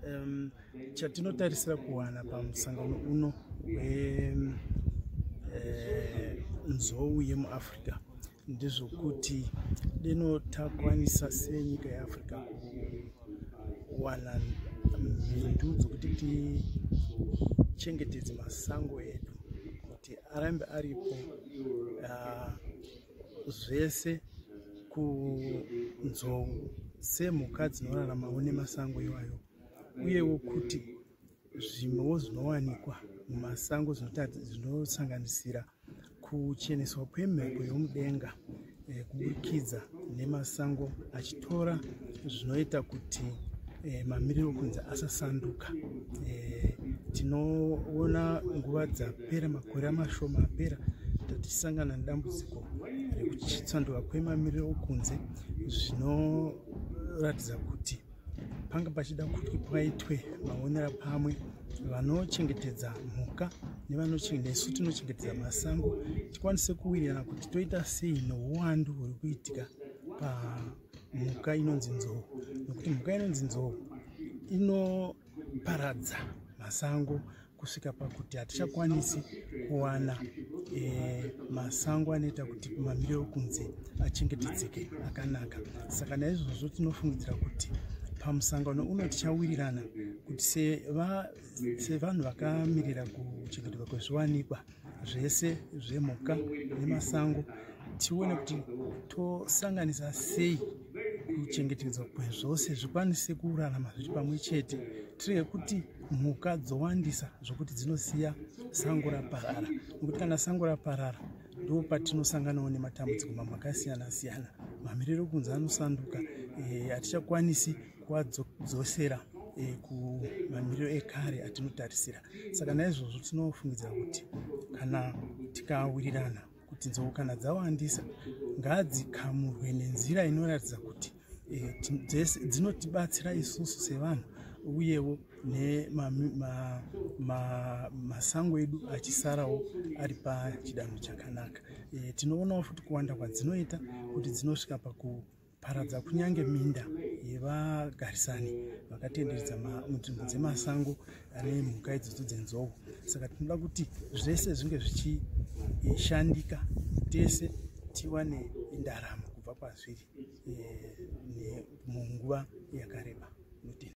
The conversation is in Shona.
chatinotarisira kuwana pamusangano uno wenzou yemuAfrica ndezvokuti takwanisa senyika yeAfrica kuwana mhindu dzokuti tichengetedze masango edu kuti arambe aripo zvese kunzou semhuka dzinoraramawo nemasango iwayo, uyewo kuti zvimwewo zvinowanikwa mumasango zvinosanganisira kucheneswa kwemhepo yomudenga kuburikidza nemasango achitora zvinoita kuti mamiriro kunze asasanduka. Tinoona nguva dzapera, makore mashoma apera, tatisangana nedambudziko rekusanduka kwemamiriro kunze zvinoratidza kuti panga pachida kuti paitwe maonera pamwe vanochengetedza mhuka nesu tinochengetedza masango, tikwanise kuwirirana kuti toita sei nouwandu huri kuitika pamhuka inonzi nzou, nokuti mhuka inonzi nzou inoparadza masango kusvika pakuti hatichakwanisi kuwana masango anoita kuti mamiriro kunze achengetedzeke akanaka. Saka naizvozvo tinofungidzira kuti pamusangano uno tichawirirana kuti sevanhu vakamirira kuchengetedzwa kwezviwanikwa zvese zvemhuka nemasango, tione kuti tosanganisa sei kuchengetedzwa kwezvose zvikwanise kurarama zviri pamwe chete, tirege kuti mhuka dzowandisa zvokuti dzinosiya sango raparara, nokuti kana sango raparara ndo patinosanganawo nematambudziko mamwe akasiyana siyana. Mamiriro kunze anosanduka, hatichakwanisi kuadzosera kumamiriro ekare atinotarisira. Saka naizvozvo tinofungidzira kuti kana tikawirirana kuti nzou kana dzawandisa ngadzikamurwe nenzira inoratidza kuti dzinotibatsira isusu sevanhu, uyewo masango edu achisarawo ari pachidanho chakanaka. Tinoonawo futi kuwanda kwadzinoita kuti dzinosvika pakuparadza kunyange minda yevagarisani vakatenderedza nzvimbo dzemasango ane mhuka idzodzo dzenzou. Saka tinoda kuti zvese zvinge zvichishandika, tese tiwane ndaramo kubva kwazviri munguva yakareba.